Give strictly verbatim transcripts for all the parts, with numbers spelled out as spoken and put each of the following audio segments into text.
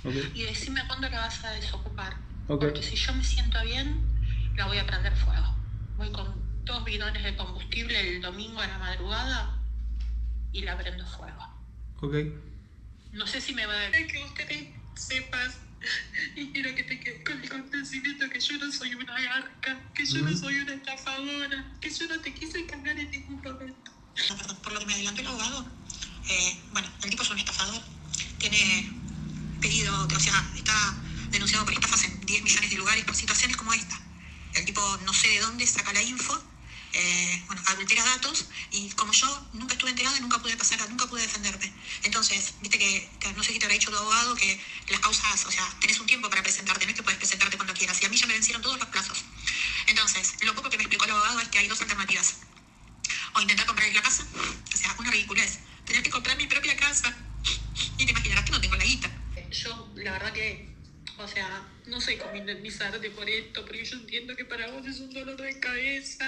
Okay. Y decime cuándo la vas a desocupar. Okay. Porque si yo me siento bien, la voy a prender fuego. Voy con dos bidones de combustible el domingo a la madrugada y la prendo fuego. Ok. No sé si me va a dar que ustedes sepas y quiero que te quedes con el convencimiento que yo no soy una garca, que yo mm. no soy una estafadora, que yo no te quise engañar en ningún momento. No, perdón, por lo que me adelantó el abogado, eh, bueno, el tipo es un estafador, tiene pedido, o sea, está denunciado por estafas en diez millones de lugares por situaciones como esta. El tipo no sé de dónde saca la info, eh, bueno, adultera datos, y como yo nunca estuve enterada, nunca pude pasar, nunca pude defenderme. Entonces, viste que, que no sé si te habrá dicho tu abogado que las causas, o sea, tenés un tiempo para presentarte, no es que puedes presentarte cuando quieras, y a mí ya me vencieron todos los plazos. Entonces, lo poco que me explicó el abogado es que hay dos alternativas. O intentar comprar la casa, o sea, una ridiculez, tener que comprar mi propia casa, y te imaginarás que no tengo la guita. Yo, la verdad que, o sea, no sé cómo indemnizarte por esto, porque yo entiendo que para vos es un dolor de cabeza.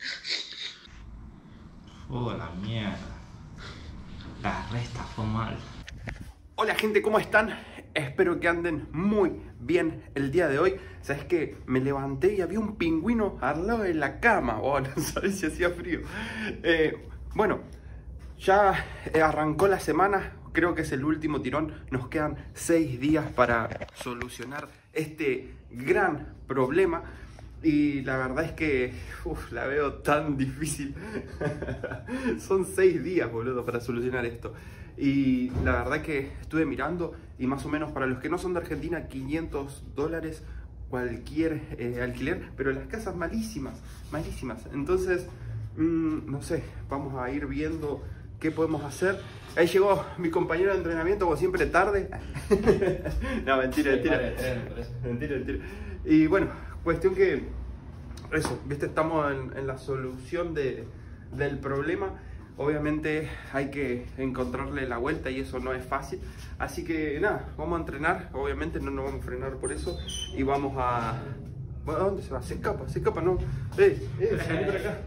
Oh, la mierda. La resta fue mal. Hola gente, ¿cómo están? Espero que anden muy bien el día de hoy. ¿Sabes qué? Me levanté y había un pingüino al lado de la cama. Oh, no sabes si hacía frío. Eh, bueno, ya arrancó la semana. Creo que es el último tirón. Nos quedan seis días para solucionar este gran problema. Y la verdad es que uf, la veo tan difícil. Son seis días, boludo, para solucionar esto. Y la verdad que estuve mirando y más o menos para los que no son de Argentina, quinientos dólares cualquier eh, alquiler. Pero las casas malísimas, malísimas. Entonces, mmm, no sé, vamos a ir viendo qué podemos hacer. Ahí llegó mi compañero de entrenamiento, como siempre, tarde. No, mentira, mentira. Mentira, mentira. Y bueno, cuestión que, eso, viste, estamos en, en la solución de, del problema. Obviamente hay que encontrarle la vuelta y eso no es fácil. Así que nada, vamos a entrenar. Obviamente no nos vamos a frenar por eso. Y vamos a... Bueno, ¿a dónde se va? Se escapa, se escapa, no. Eh, eh, salí por acá.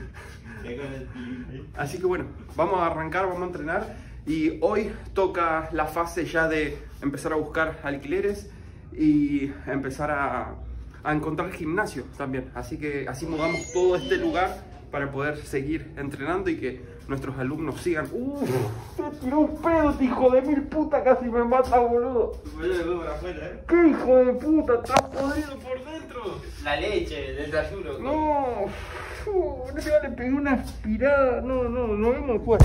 Así que bueno, vamos a arrancar, vamos a entrenar. Y hoy toca la fase ya de empezar a buscar alquileres y empezar a, a encontrar gimnasio también. Así que así mudamos todo este lugar para poder seguir entrenando y que nuestros alumnos sigan. ¡Uh! ¡Te tiró un pedo, hijo de mil puta! Casi me mata, boludo. ¿Qué hijo de puta? ¡Estás podrido por dentro! La leche del desayuno. No. Uh, no le pegué una aspirada. No, no, nos vemos después.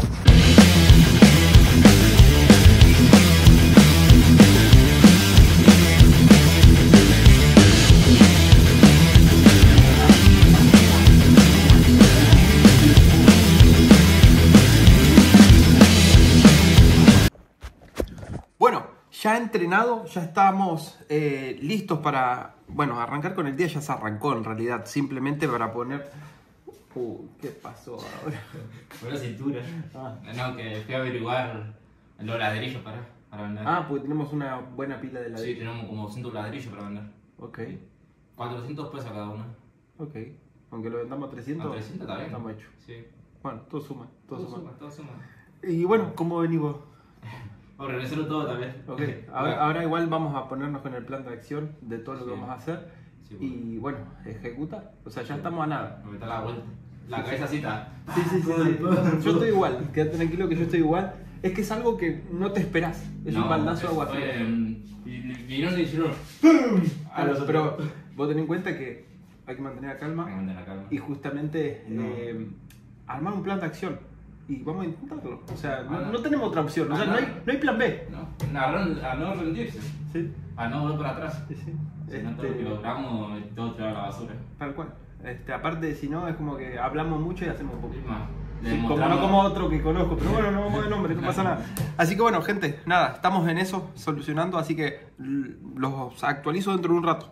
Bueno, ya entrenado, ya estamos eh, listos para, bueno, arrancar con el día. Ya se arrancó en realidad, simplemente para poner... Uh, ¿qué pasó ahora? Fue la cintura. Ah. No, que fui a averiguar los ladrillos para, para vender. Ah, pues tenemos una buena pila de ladrillos. Sí, tenemos como ciento ladrillos para vender. Ok. cuatrocientos pesos cada uno. Ok. Aunque lo vendamos a trescientos, a trescientos está bien. Estamos hechos. Sí. Bueno, todo suma. Todo, todo suma. suma. Todo suma. Y bueno, ¿cómo venís vos? Vamos a regresarlo todo también. Ok. Ahora, ahora igual vamos a ponernos con el plan de acción de todo lo que sí. vamos a hacer. Sí, bueno. Y bueno, ejecutar. O sea, ya sí. Estamos a nada. Me está la vuelta. La cabeza así está. Sí, sí, sí, sí. Yo estoy igual, quédate tranquilo que yo estoy igual. Es que es algo que no te esperás. Es no, un baldazo de agua fría. Y no se hicieron. Pero, pero vos tenés en cuenta que hay que mantener la calma. Hay que mantener la calma. Y justamente no. eh, armar un plan de acción. Y vamos a intentarlo. O sea, no, ah, no. no tenemos otra opción. O sea, no, no, hay, no hay plan B. No, a, a no rendirse. Sí. A no volver para atrás. Sí, sí. Si este... no todo lo que logramos, todo tirar a la basura. Tal cual. Este, aparte, si no, es como que hablamos mucho y hacemos poco. Sí, sí, como no como otro que conozco, pero bueno, no vamos de nombre, no pasa nada. Así que bueno, gente, nada, estamos en eso, solucionando, así que los actualizo dentro de un rato.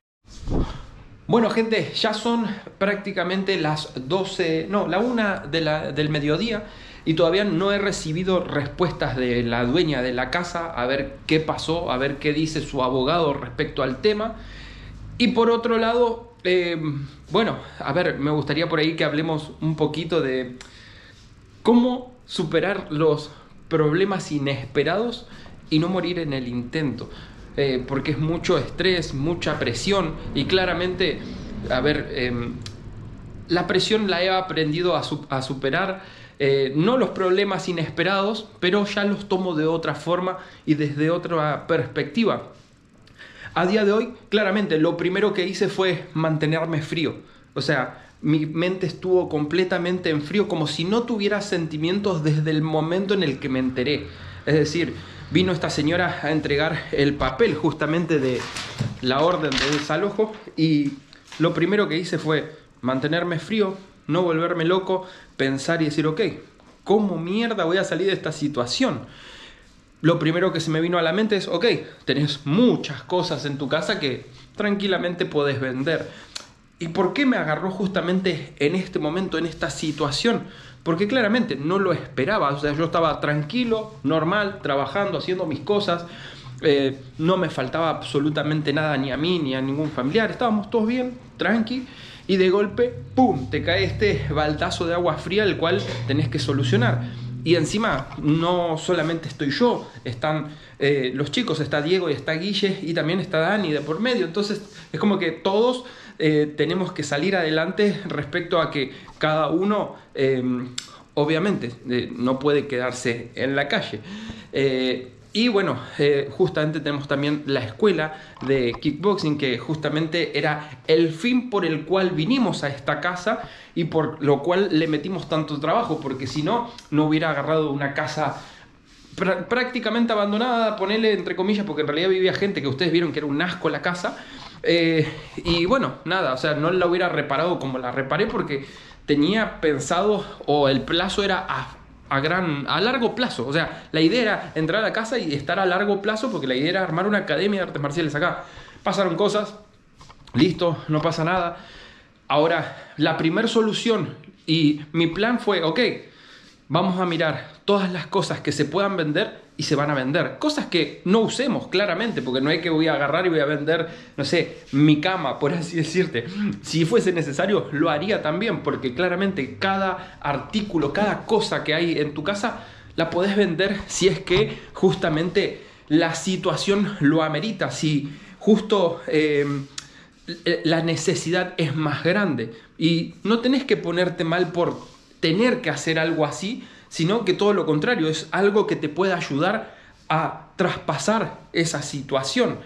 Bueno, gente, ya son prácticamente las doce, no, la una de la, del mediodía y todavía no he recibido respuestas de la dueña de la casa a ver qué pasó, a ver qué dice su abogado respecto al tema. Y por otro lado, eh, bueno, a ver, me gustaría por ahí que hablemos un poquito de cómo superar los problemas inesperados y no morir en el intento. eh, porque es mucho estrés, mucha presión y claramente, a ver, eh, la presión la he aprendido a, su a superar, eh, no los problemas inesperados, pero ya los tomo de otra forma y desde otra perspectiva. A día de hoy, claramente, lo primero que hice fue mantenerme frío. O sea, mi mente estuvo completamente en frío, como si no tuviera sentimientos desde el momento en el que me enteré. Es decir, vino esta señora a entregar el papel justamente de la orden de desalojo y lo primero que hice fue mantenerme frío, no volverme loco, pensar y decir, ok, ¿cómo mierda voy a salir de esta situación? Lo primero que se me vino a la mente es, ok, tenés muchas cosas en tu casa que tranquilamente podés vender. ¿Y por qué me agarró justamente en este momento, en esta situación? Porque claramente no lo esperaba. O sea, yo estaba tranquilo, normal, trabajando, haciendo mis cosas. Eh, no me faltaba absolutamente nada ni a mí ni a ningún familiar. Estábamos todos bien, tranqui. Y de golpe, ¡pum!, te cae este baldazo de agua fría el cual tenés que solucionar. Y encima, no solamente estoy yo, están eh, los chicos, está Diego y está Guille y también está Dani de por medio. Entonces, es como que todos eh, tenemos que salir adelante respecto a que cada uno, eh, obviamente, eh, no puede quedarse en la calle. Eh, Y bueno, eh, justamente tenemos también la escuela de kickboxing, que justamente era el fin por el cual vinimos a esta casa y por lo cual le metimos tanto trabajo, porque si no, no hubiera agarrado una casa pr prácticamente abandonada, ponele entre comillas, porque en realidad vivía gente que ustedes vieron que era un asco la casa. Eh, y bueno, nada, o sea, no la hubiera reparado como la reparé porque tenía pensado, o el plazo era a A, gran, a largo plazo. O sea, la idea era entrar a la casa y estar a largo plazo, porque la idea era armar una academia de artes marciales acá. Pasaron cosas, listo, no pasa nada. Ahora, la primera solución y mi plan fue, ok, vamos a mirar todas las cosas que se puedan vender y se van a vender. Cosas que no usemos, claramente, porque no es que voy a agarrar y voy a vender, no sé, mi cama, por así decirte. Si fuese necesario, lo haría también, porque claramente cada artículo, cada cosa que hay en tu casa, la podés vender si es que justamente la situación lo amerita, si justo eh, la necesidad es más grande. Y no tenés que ponerte mal por tener que hacer algo así, sino que todo lo contrario, es algo que te puede ayudar a traspasar esa situación.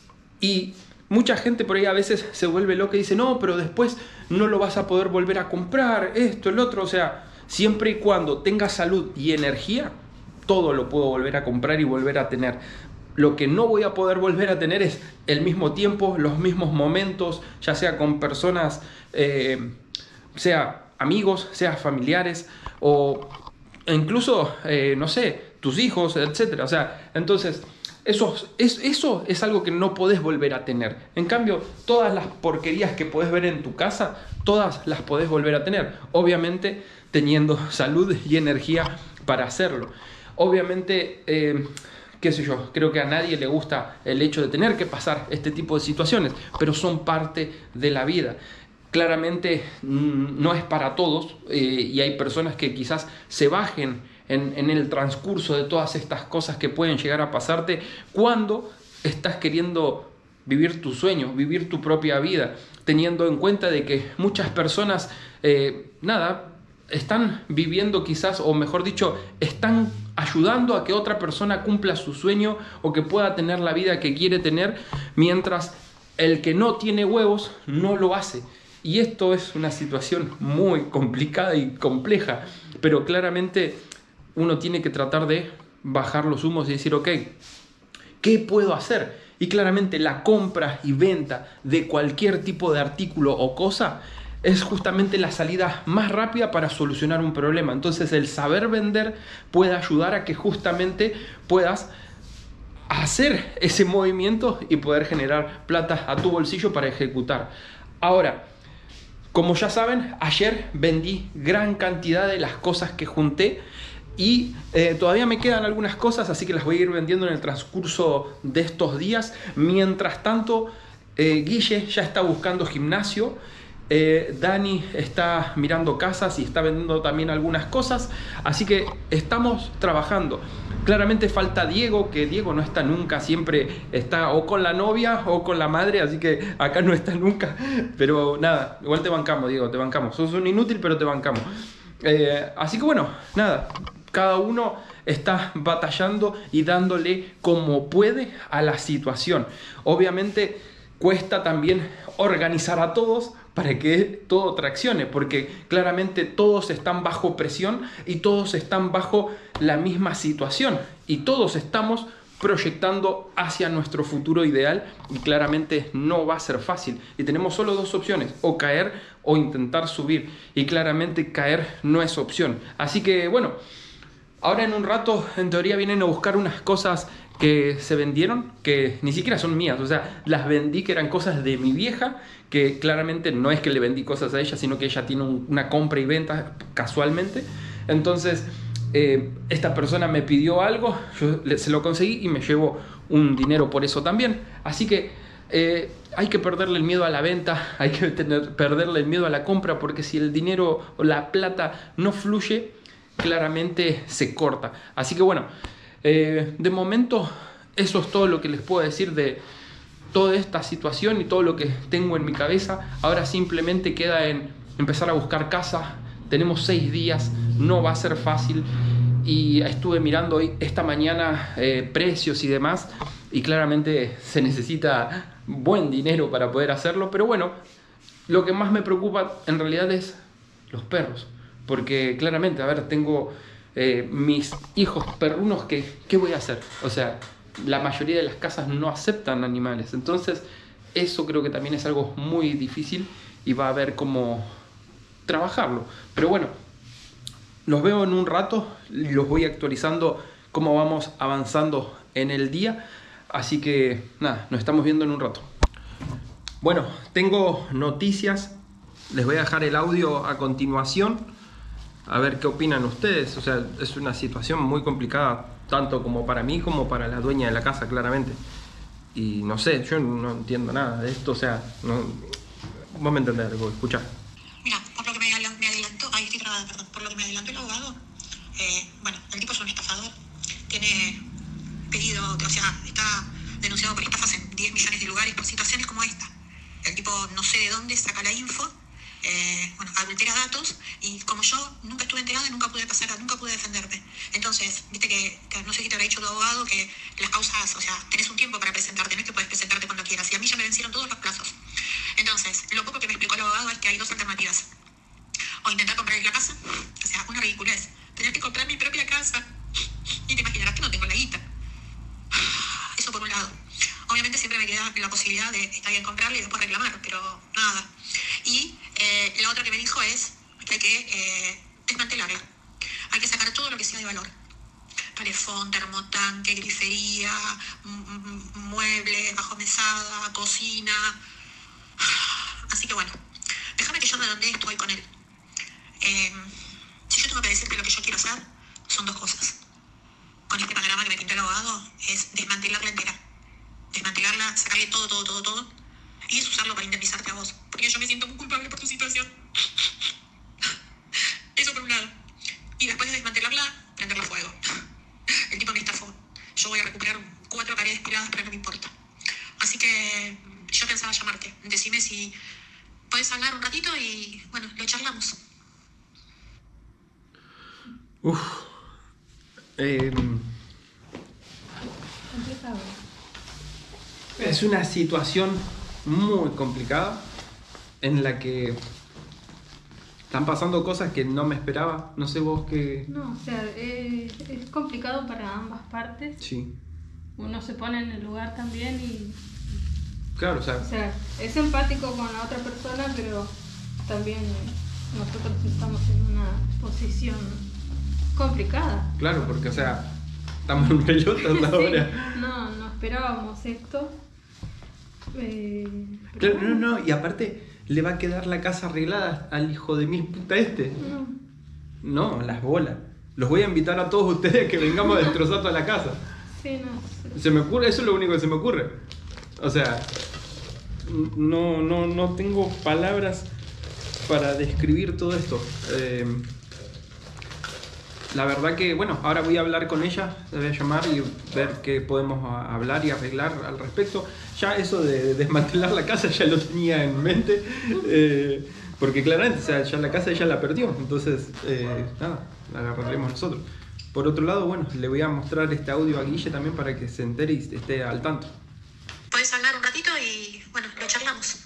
Y mucha gente por ahí a veces se vuelve loca y dice, no, pero después no lo vas a poder volver a comprar, esto, el otro. O sea, siempre y cuando tengas salud y energía, todo lo puedo volver a comprar y volver a tener. Lo que no voy a poder volver a tener es el mismo tiempo, los mismos momentos, ya sea con personas, eh, sea amigos, sea familiares, o incluso, eh, no sé, tus hijos, etcétera. O sea, entonces, eso es, eso es algo que no podés volver a tener. En cambio, todas las porquerías que podés ver en tu casa, todas las podés volver a tener. Obviamente, teniendo salud y energía para hacerlo. Obviamente, eh, qué sé yo, creo que a nadie le gusta el hecho de tener que pasar este tipo de situaciones, pero son parte de la vida. Claramente no es para todos eh, y hay personas que quizás se bajen en, en el transcurso de todas estas cosas que pueden llegar a pasarte cuando estás queriendo vivir tu sueño, vivir tu propia vida, teniendo en cuenta de que muchas personas, eh, nada, están viviendo quizás, o mejor dicho, están ayudando a que otra persona cumpla su sueño o que pueda tener la vida que quiere tener, mientras el que no tiene huevos no lo hace. Y esto es una situación muy complicada y compleja, pero claramente uno tiene que tratar de bajar los humos y decir, ok, ¿qué puedo hacer? Y claramente la compra y venta de cualquier tipo de artículo o cosa es justamente la salida más rápida para solucionar un problema. Entonces el saber vender puede ayudar a que justamente puedas hacer ese movimiento y poder generar plata a tu bolsillo para ejecutar. Ahora, como ya saben, ayer vendí gran cantidad de las cosas que junté y eh, todavía me quedan algunas cosas, así que las voy a ir vendiendo en el transcurso de estos días. Mientras tanto, eh, Guille ya está buscando gimnasio, eh, Dani está mirando casas y está vendiendo también algunas cosas, así que estamos trabajando. Claramente falta Diego, que Diego no está nunca, siempre está o con la novia o con la madre, así que acá no está nunca. Pero nada, igual te bancamos, Diego, te bancamos. Sos un inútil, pero te bancamos. Eh, así que bueno, nada, cada uno está batallando y dándole como puede a la situación. Obviamente cuesta también organizar a todos para que todo traccione, porque claramente todos están bajo presión y todos están bajo la misma situación y todos estamos proyectando hacia nuestro futuro ideal y claramente no va a ser fácil y tenemos solo dos opciones, o caer o intentar subir, y claramente caer no es opción. Así que bueno, ahora en un rato en teoría vienen a buscar unas cosas que se vendieron, que ni siquiera son mías, o sea, las vendí, que eran cosas de mi vieja, que claramente no es que le vendí cosas a ella, sino que ella tiene un, una compra y venta casualmente. Entonces eh, esta persona me pidió algo, yo le, se lo conseguí y me llevo un dinero por eso también. Así que eh, hay que perderle el miedo a la venta, hay que tener, perderle el miedo a la compra, porque si el dinero o la plata no fluye, claramente se corta. Así que bueno, eh, de momento eso es todo lo que les puedo decir de toda esta situación y todo lo que tengo en mi cabeza. Ahora simplemente queda en empezar a buscar casa. Tenemos seis días, no va a ser fácil, y estuve mirando hoy esta mañana eh, precios y demás, y claramente se necesita buen dinero para poder hacerlo. Pero bueno, lo que más me preocupa en realidad es los perros, porque claramente, a ver, tengo eh, mis hijos perrunos, que ¿qué voy a hacer? O sea, la mayoría de las casas no aceptan animales, entonces eso creo que también es algo muy difícil y va a haber cómo trabajarlo. Pero bueno, los veo en un rato y los voy actualizando cómo vamos avanzando en el día, así que nada, nos estamos viendo en un rato. Bueno, tengo noticias, les voy a dejar el audio a continuación, a ver qué opinan ustedes. O sea, es una situación muy complicada, tanto como para mí como para la dueña de la casa, claramente. Y no sé, yo no entiendo nada de esto, o sea, no, vos me entendés algo, escuchá. Mira, por lo que me adelantó, me adelantó ay, estoy trabada, perdón, por lo que me adelantó el abogado, eh, bueno, el tipo es un estafador, tiene pedido, o sea, está denunciado por estafas en diez millones de lugares por situaciones como esta. El tipo no sé de dónde saca la info, eh, bueno, adultera datos, y como yo nunca estuve enterada, nunca pude pasar, nunca pude defenderme. Entonces, viste que, que no sé si te habrá dicho tu abogado que las causas, o sea, tenés un tiempo para presentarte, no es que puedes presentarte cuando quieras, y a mí ya me vencieron todos los plazos. Entonces, lo poco que me explicó el abogado es que hay dos alternativas: o intentar comprar la casa, o sea, una ridiculez, tener que comprar mi propia casa, y te imaginarás que no tengo la guita. Eso por un lado. Obviamente siempre me queda la posibilidad de estar bien comprarla y después reclamar, pero nada. Y eh, la otra que me dijo es que hay que eh, desmantelarla. Hay que sacar todo lo que sea de valor. Calefón, termotanque, grifería, muebles, bajo mesada, cocina. Así que bueno, déjame que yo redondee esto hoy con él. Eh, si yo tengo que decirte lo que yo quiero hacer, son dos cosas. Con este panorama que me pintó el abogado, es desmantelarla entera. Desmantelarla, sacarle todo, todo, todo, todo, y es usarlo para indemnizarte a vos, porque yo me siento muy culpable por tu situación. Eso por un lado. Y después de desmantelarla, prenderla a fuego. El tipo me estafó. Yo voy a recuperar cuatro paredes tiradas, pero no me importa. Así que yo pensaba llamarte. Decime si podés hablar un ratito y, bueno, lo charlamos. Uf. Eh... Es una situación muy complicada en la que están pasando cosas que no me esperaba. No sé vos qué... No, o sea, eh, es complicado para ambas partes. Sí. Uno se pone en el lugar también y... Claro, o sea... O sea, es empático con la otra persona, pero también nosotros estamos en una posición complicada. Claro, porque, o sea, estamos en pelotas ahora. Sí, no, no esperábamos esto. Eh, Claro, no, no, y aparte le va a quedar la casa arreglada al hijo de mil puta este. No. No, las bolas. Los voy a invitar a todos ustedes a que vengamos a destrozar toda la casa. Sí, no. Se me ocurre, eso es lo único que se me ocurre. O sea, no, no, no tengo palabras para describir todo esto. Eh, la verdad que, bueno, ahora voy a hablar con ella, la voy a llamar y ver qué podemos a- hablar y arreglar al respecto. Ya eso de desmantelar la casa ya lo tenía en mente, eh, porque claramente, o sea, ya la casa ella la perdió, entonces, eh, nada, la agarraremos nosotros. Por otro lado, bueno, le voy a mostrar este audio a Guille también para que se entere y esté al tanto. Puedes hablar un ratito y, bueno, lo charlamos.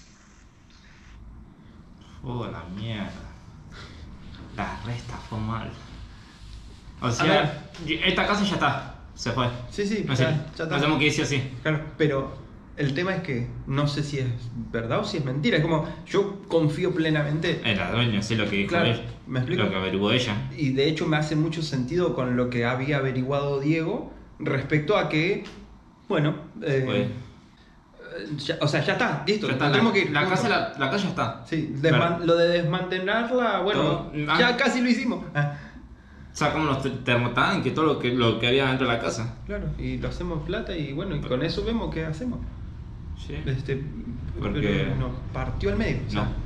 Oh, la mierda. La resta fue mal. O A sea, esta casa ya está. Se fue. Sí, sí, No ya, sé. ya está. Nos tenemos que ir sí o sí. Claro, pero el tema es que no sé si es verdad o si es mentira. Es como, yo confío plenamente. Es la dueña, sí, lo que dijo Claro, él. ¿me explico? Lo que averiguó ella. Y de hecho me hace mucho sentido con lo que había averiguado Diego respecto a que, bueno, eh, Fue. ya- o sea, ya está, listo, Ya está, nos la, tenemos que ir. la punto. casa, la, la casa ya está. Sí, desman- Claro. lo de desmantelarla, bueno, Todo- ah. ya casi lo hicimos. Ah, Sacamos los te- termotanques, todo lo que, lo que había dentro de la casa. claro, y lo hacemos plata y bueno, y con eso vemos qué hacemos. Sí. Este, Porque- pero nos partió al medio. o sea, No.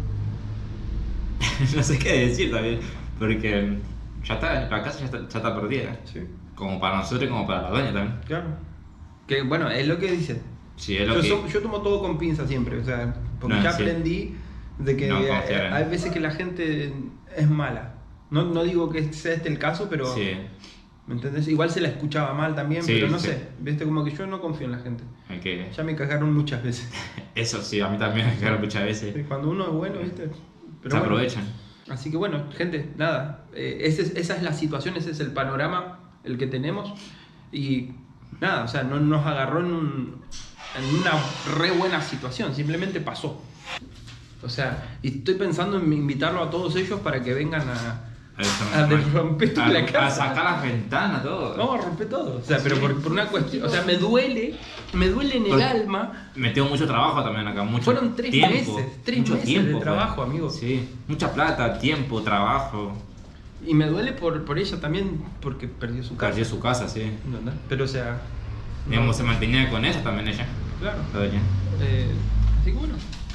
No sé qué decir también. Porque ya está, la casa ya está, ya está perdida. Sí, Como para nosotros y como para la dueña también. claro. Que bueno, es lo que dice. Sí, es lo Yo, que. so- yo tomo todo con pinza siempre, o sea, porque No, ya sí. aprendí de que No eh, confiar en- hay veces que la gente es mala. No, no digo que sea este el caso, pero Sí, ¿me entendés? Igual se la escuchaba mal también, Sí, pero no sí. sé, viste como que yo no confío en la gente. hay que. Ya me cagaron muchas veces. Eso sí, a mí también me quedaron muchas veces. Cuando uno es bueno, viste. Se Pero bueno. aprovechan. Así que bueno, gente, nada, eh, ese es- esa es la situación, ese es el panorama, el que tenemos. Y nada, o sea, no nos agarró en, un- en una re buena situación, simplemente pasó. O sea, y estoy pensando en invitarlo a todos ellos para que vengan a, a romper a, la a casa. sacar las ventanas, todo. Vamos a romper todo. O sea, pero por, por una cuestión, o sea, me duele, me duele en el Por- alma. Metió mucho trabajo también acá, mucho Fueron tres tiempo, meses, tres mucho meses de tiempo, trabajo, fue. amigo. Sí, mucha plata, tiempo, trabajo. Y me duele por, por ella también, porque perdió su casa. Perdió su casa, sí. ¿Entendés? Pero o sea, no- Digamos, se mantenía con ella también ella, claro. la dueña. Eh, así que bueno,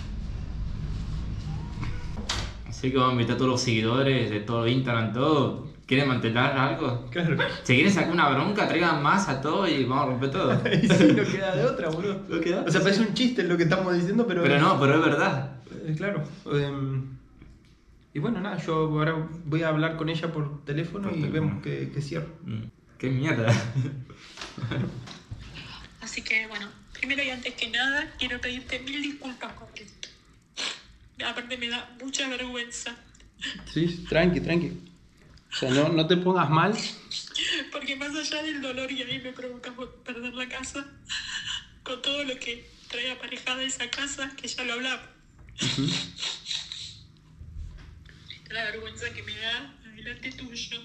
Así que vamos a invitar a todos los seguidores de todo Instagram, todo. ¿Quieren mantener algo? claro. Si quieren sacar una bronca, traigan más a todo y vamos a romper todo. Y sí, no queda de otra, boludo. No queda, O sea, sí. parece un chiste lo que estamos diciendo, pero. Pero no, pero es verdad. Eh, claro. Em, y bueno, nada, yo ahora voy a hablar con ella por teléfono Por y teléfono. vemos que, que cierro. Mm, qué mierda. Así que, bueno, primero y antes que nada, quiero pedirte mil disculpas por esto. Aparte me da mucha vergüenza, Sí, tranqui, tranqui. O sea, no, no te pongas mal. porque más allá del dolor y a mí me provoca perder la casa, con todo lo que trae aparejada esa casa, que ya lo hablamos. La vergüenza que me da delante tuyo.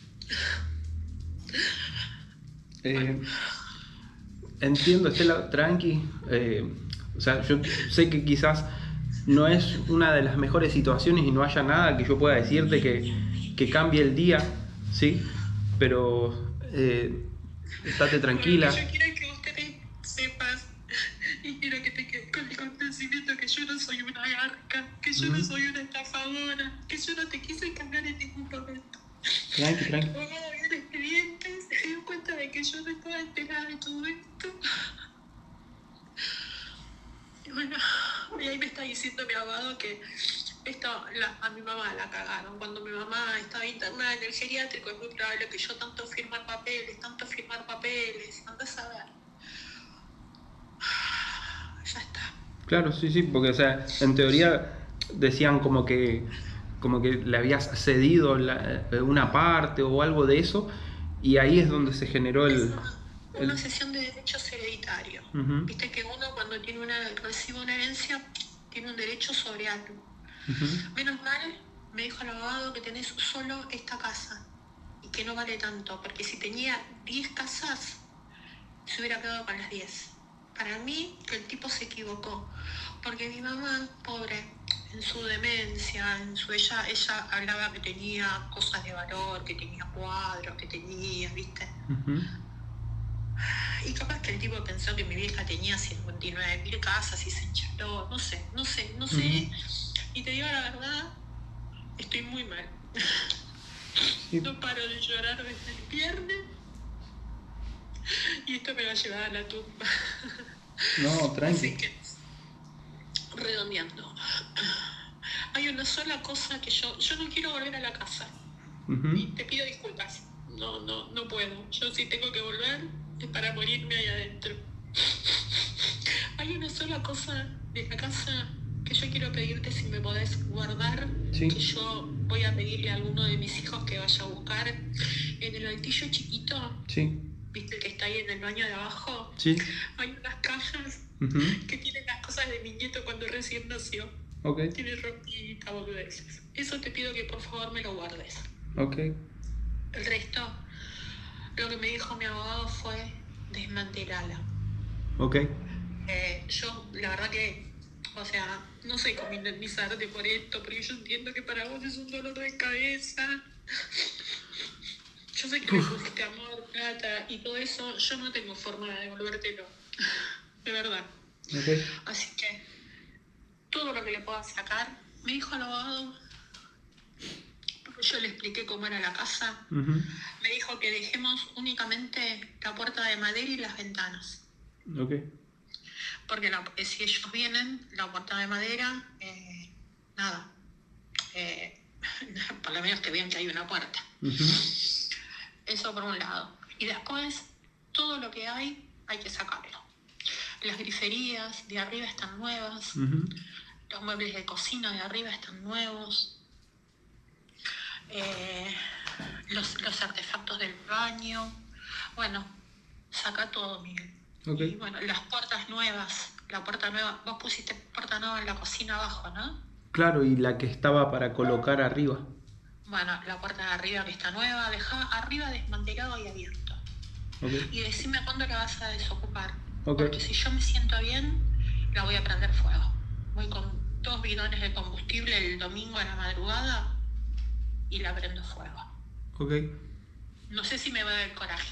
Eh, entiendo, Estela, tranqui. Eh, o sea, yo sé que quizás no es una de las mejores situaciones y no haya nada que yo pueda decirte que, que cambie el día, ¿sí? Pero eh, estate tranquila. Yo quiero que vos te sepas y quiero que te quedes con el convencimiento que yo no soy una garca, que yo no soy una estafadora, que yo no te quise engañar en ningún momento. Tranqui, tranqui. Luego de ver expedientes, se dio cuenta de que yo no estaba enterada de todo esto. Y bueno, y ahí me está diciendo mi abogado que esto, la, a mi mamá la cagaron. Cuando mi mamá estaba internada en el geriátrico, es muy probable que yo tanto firmar papeles, tanto firmar papeles, andás a ver. Ya está. Claro, sí, sí, porque, o sea, en teoría decían como que como que le habías cedido la- una parte o algo de eso, y ahí es donde se generó Es el... una, el- una sesión de derechos hereditarios. Ujú. Viste que uno cuando tiene una, recibe una herencia tiene un derecho sobre algo. Ujú. Menos mal, me dijo el abogado que tenés solo esta casa y que no vale tanto, porque si tenía diez casas, se hubiera quedado con las diez. Para mí, que el tipo se equivocó, porque mi mamá, pobre, en su demencia, en su ella, ella hablaba que tenía cosas de valor, que tenía cuadros, que tenía, ¿viste? Ujú. Y capaz que el tipo pensó que mi vieja tenía cincuenta y nueve mil casas y se enchaló, no sé, no sé, no sé. Y te digo la verdad, estoy muy mal. Sí. No paro de llorar desde el viernes. Y esto me va a llevar a la tumba. No, tranqui. Así que, redondeando. Hay una sola cosa que yo... Yo no quiero volver a la casa. Ujú. Y te pido disculpas. No, no, no puedo. Yo si tengo que volver es para morirme ahí adentro. Hay una sola cosa de la casa que yo quiero pedirte si me podés guardar. Sí. Que yo voy a pedirle a alguno de mis hijos que vaya a buscar en el altillo chiquito. Sí, ¿Viste que está ahí en el baño de abajo? sí. Hay unas cajas Ujú. que tienen las cosas de mi nieto cuando recién nació. Ok, Tiene ropita, boludeces. Eso te pido que por favor me lo guardes. ok. El resto, lo que me dijo mi abogado fue desmantelarla. Ok. Eh, yo, la verdad que, o sea, no sé cómo indemnizarte por esto, porque yo entiendo que para vos es un dolor de cabeza. Yo sé que me pusiste amor, plata y todo eso. Yo no tengo forma de devolvértelo. De verdad. Ok. Así que, todo lo que le pueda sacar, me dijo el abogado, porque yo le expliqué cómo era la casa, Ujú. me dijo que dejemos únicamente la puerta de madera y las ventanas. Ok. Porque la- eh, si ellos vienen, la puerta de madera, eh, nada. Eh, por lo menos que vean que hay una puerta. Ujú. Eso por un lado. Y después, todo lo que hay, hay que sacarlo. Las griferías de arriba están nuevas. Ujú. Los muebles de cocina de arriba están nuevos. Eh, los, los artefactos del baño. Bueno, saca todo, Miguel. Ok. Y bueno, las puertas nuevas. La puerta nueva. Vos pusiste puerta nueva en la cocina abajo, ¿no? Claro, y la que estaba para colocar arriba. Bueno, la puerta de arriba que está nueva. Dejá arriba desmantelado y abierto. Ok. Y decime cuándo la vas a desocupar. Ok. Porque si yo me siento bien, la voy a prender fuego. Voy con dos bidones de combustible el domingo a la madrugada y la prendo fuego. Ok. No sé si me va a dar el coraje.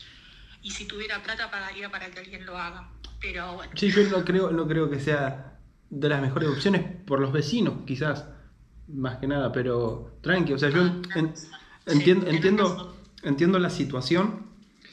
Y si tuviera plata pagaría para que alguien lo haga. Pero bueno. Sí, yo no creo, no creo que sea de las mejores opciones por los vecinos, quizás, más que nada, pero tranqui, o sea, yo Ah, en- sí, entiendo, tenés entiendo, razón. entiendo la situación,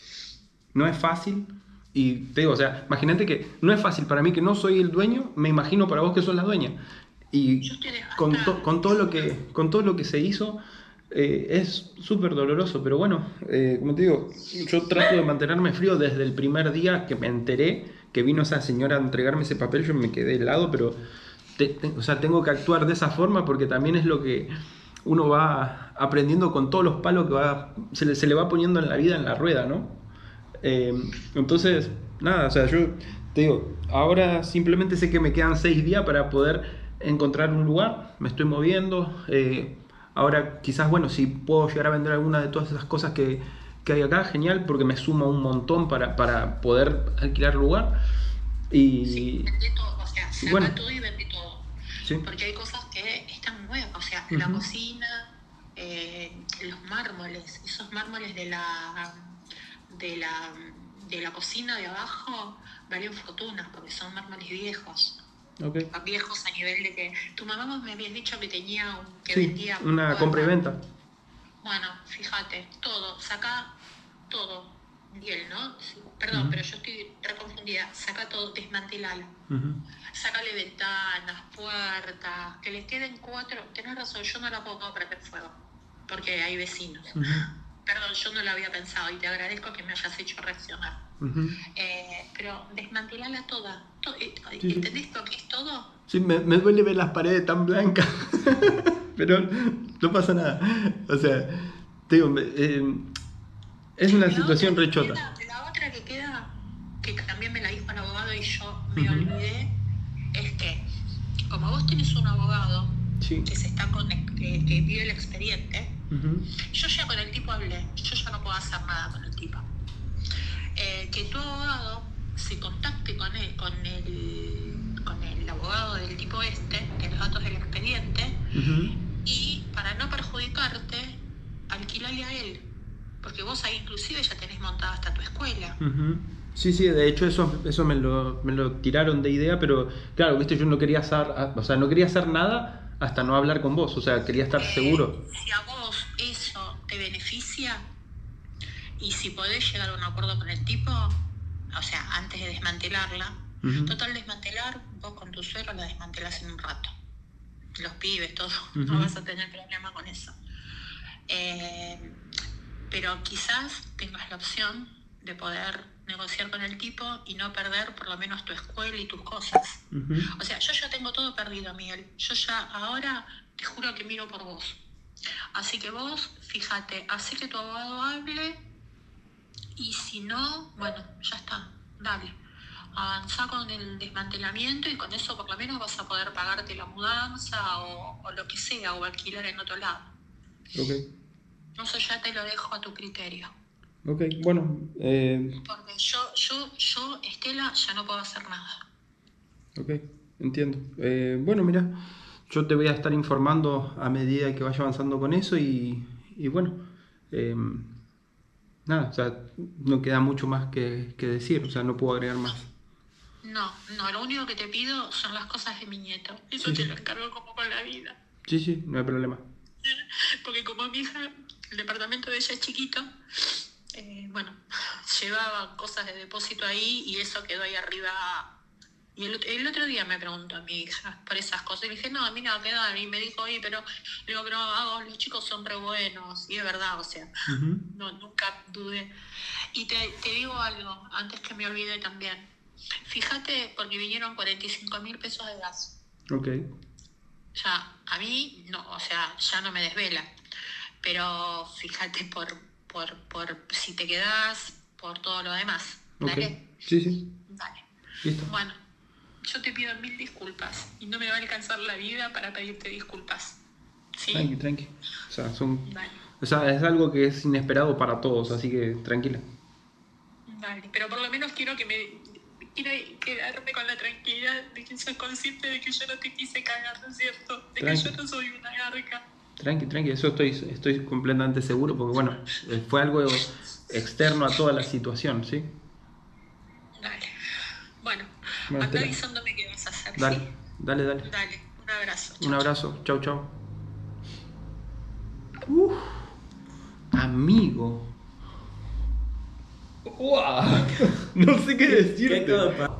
no es fácil, y te digo, o sea, imagínate que no es fácil para mí que no soy el dueño, me imagino para vos que sos la dueña, y Yo estoy con, devastada. to- con todo lo que, con todo lo que se hizo, eh, es súper doloroso, pero bueno, eh, como te digo, yo trato de mantenerme frío desde el primer día que me enteré que vino esa señora a entregarme ese papel, yo me quedé helado, pero te- te- o sea, tengo que actuar de esa forma porque también es lo que uno va aprendiendo con todos los palos que va, se, le, se le va poniendo en la vida, en la rueda, ¿no? Eh, entonces, nada, o sea, yo te digo, ahora simplemente sé que me quedan seis días para poder encontrar un lugar, me estoy moviendo, eh, ahora quizás, bueno, si puedo llegar a vender alguna de todas esas cosas que, que hay acá, genial, porque me suma un montón para, para poder alquilar lugar. Y Sí, vendé todo. O sea, saca bueno. todo y vendé todo. sí, Porque hay cosas que están nuevas. O sea, la Ujú. cocina, eh, los mármoles, esos mármoles de la, de la de la cocina de abajo valen fortunas porque son mármoles viejos. ok. Viejos a nivel de que tu mamá me habías dicho que tenía un, que Sí, vendía una puertas. compra y venta. Bueno, fíjate, todo, saca todo. Y él, ¿no? Sí, perdón, Ujú. pero yo estoy reconfundida. Saca todo, desmantelala. Ujú. Sácale ventanas, puertas, que les queden cuatro. Tenés razón, yo no la puedo prender fuego, porque hay vecinos. Ujú. Perdón, yo no lo había pensado y te agradezco que me hayas hecho reaccionar. Ujú. Eh, pero desmantelala toda. To- eh, Sí, sí. ¿Entendés lo que es todo? Sí, me, me duele ver las paredes tan blancas, pero no pasa nada. O sea, te digo, me- eh, es una La situación otra que rechota. queda- La otra que queda, que también me la dijo el abogado y yo me Ujú. olvidé, es que como vos tenés un abogado Sí. que se está con, que, que pide el expediente, Ujú. yo ya con el tipo hablé, yo ya no puedo hacer nada con el tipo. Eh, que tu abogado se contacte con él, con el, con el abogado del tipo este, de los datos del expediente, Ujú. y para no perjudicarte, alquilale a él. Porque vos ahí inclusive ya tenés montada hasta tu escuela. Ujú. Sí, sí, de hecho eso, eso me, lo, me lo tiraron de idea, pero claro, viste, yo no quería hacer, o sea, no quería hacer nada hasta no hablar con vos, o sea, quería estar Eh, seguro. Si a vos eso te beneficia y si podés llegar a un acuerdo con el tipo, o sea, antes de desmantelarla. Uh-huh. Total, desmantelar, vos con tu suegro la desmantelás en un rato. Los pibes, todo, uh-huh. No vas a tener problema con eso. Eh, pero quizás tengas la opción de poder negociar con el tipo y no perder por lo menos tu escuela y tus cosas. Uh-huh. O sea, yo ya tengo todo perdido, Miguel. Yo ya ahora te juro que miro por vos. Así que vos, fíjate, hacé que tu abogado hable y si no, bueno, ya está, dale. Avanzá con el desmantelamiento y con eso por lo menos vas a poder pagarte la mudanza o, o lo que sea, o alquilar en otro lado. Ok. Eso ya te lo dejo a tu criterio. Ok, bueno. Eh... Porque yo, yo, yo, Estela, ya no puedo hacer nada. Ok, entiendo. Eh, bueno, mira, yo te voy a estar informando a medida que vaya avanzando con eso y, y bueno, eh, nada, o sea, no queda mucho más que, que decir, o sea, no puedo agregar más. No, no, lo único que te pido son las cosas de mi nieto. Eso sí, te sí. Lo encargo como con la vida. Sí, sí, no hay problema. Porque como mi hija, el departamento de ella es chiquito, eh, bueno, llevaba cosas de depósito ahí y eso quedó ahí arriba. Y el, el otro día me preguntó a mi hija por esas cosas. Y le dije, no, mira, quedó. Y me dijo, oye, pero, digo, pero hago, los chicos son re buenos. Y es verdad, o sea, uh-huh. No, nunca dudé. Y te, te digo algo, antes que me olvide también. Fíjate, porque vinieron cuarenta y cinco mil pesos de gas. Ok. Ya, a mí, no, o sea, ya no me desvela. Pero fíjate por, por, por si te quedás, por todo lo demás. ¿Dale? Okay. Sí, sí. Dale. Listo. Bueno, yo te pido mil disculpas y no me va a alcanzar la vida para pedirte disculpas. ¿Sí? Tranqui, tranqui. O sea, son, vale. O sea, es algo que es inesperado para todos, así que tranquila. Vale, pero por lo menos quiero que me... Quiero quedarme con la tranquilidad de que soy consciente de que yo no te quise cagar, ¿no es cierto? De tranqui. Que yo no soy una garca. Tranqui, tranqui, eso estoy, estoy completamente seguro porque, bueno, fue algo externo a toda la situación, ¿sí? Dale. Bueno, bueno anda avisándome qué vas a hacer, dale, ¿sí? Dale, dale. Dale, un abrazo. Un abrazo, chau, chau. Uf, amigo. ¡Wow! No sé qué decirte. ¿Qué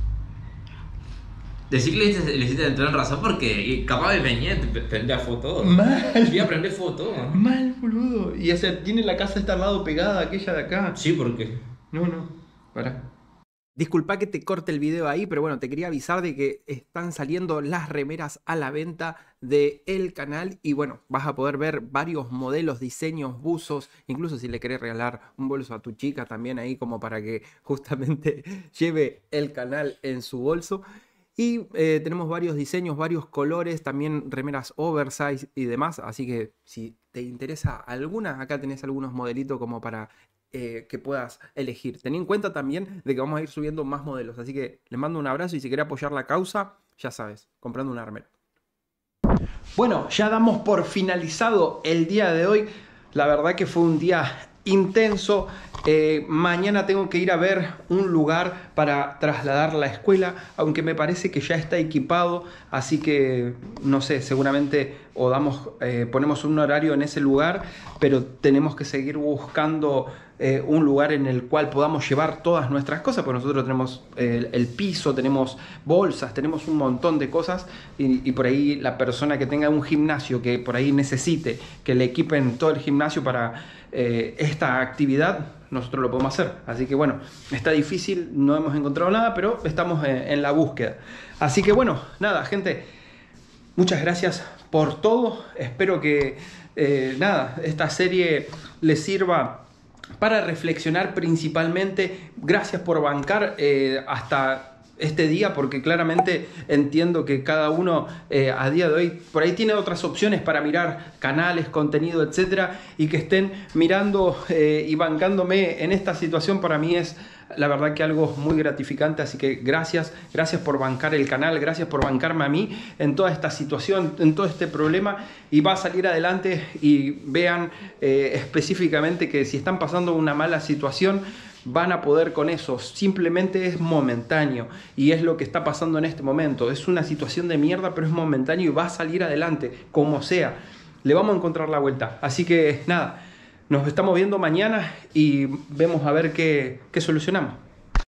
Decir que le hiciste entrar en razón porque capaz de venir te prendía foto. Mal. Voy a prender foto. Mal, boludo. Y o sea, tiene la casa esta al lado pegada, aquella de acá. Sí, ¿por qué? No, no. Pará. Disculpa que te corte el video ahí, pero bueno, te quería avisar de que están saliendo las remeras a la venta del canal y bueno, vas a poder ver varios modelos, diseños, buzos, incluso si le querés regalar un bolso a tu chica también ahí como para que justamente lleve el canal en su bolso. Y eh, tenemos varios diseños, varios colores, también remeras oversize y demás, así que si te interesa alguna, acá tenés algunos modelitos como para... Eh, que puedas elegir. Ten en cuenta también de que vamos a ir subiendo más modelos, así que les mando un abrazo y si querés apoyar la causa, ya sabes, comprando una remera. Bueno, ya damos por finalizado el día de hoy. La verdad que fue un día intenso. Eh, mañana tengo que ir a ver un lugar para trasladar la escuela, aunque me parece que ya está equipado, así que no sé, seguramente o damos, eh, ponemos un horario en ese lugar, pero tenemos que seguir buscando eh, un lugar en el cual podamos llevar todas nuestras cosas, porque nosotros tenemos el, el piso, tenemos bolsas, tenemos un montón de cosas y, y por ahí la persona que tenga un gimnasio, que por ahí necesite que le equipen todo el gimnasio para eh, esta actividad, nosotros lo podemos hacer. Así que bueno, está difícil, no hemos encontrado nada, pero estamos en, en la búsqueda. Así que bueno, nada, gente, muchas gracias por todo. Espero que eh, nada, esta serie les sirva para reflexionar principalmente. Gracias por bancar eh, hasta este día, porque claramente entiendo que cada uno eh, a día de hoy por ahí tiene otras opciones para mirar canales, contenido, etcétera, y que estén mirando eh, y bancándome en esta situación para mí es la verdad que algo muy gratificante. Así que gracias, gracias por bancar el canal, gracias por bancarme a mí en toda esta situación, en todo este problema, y va a salir adelante. Y vean eh, específicamente que si están pasando una mala situación, van a poder con eso. Simplemente es momentáneo y es lo que está pasando en este momento. Es una situación de mierda, pero es momentáneo y va a salir adelante como sea. Le vamos a encontrar la vuelta. Así que nada, nos estamos viendo mañana y vemos a ver qué, qué solucionamos.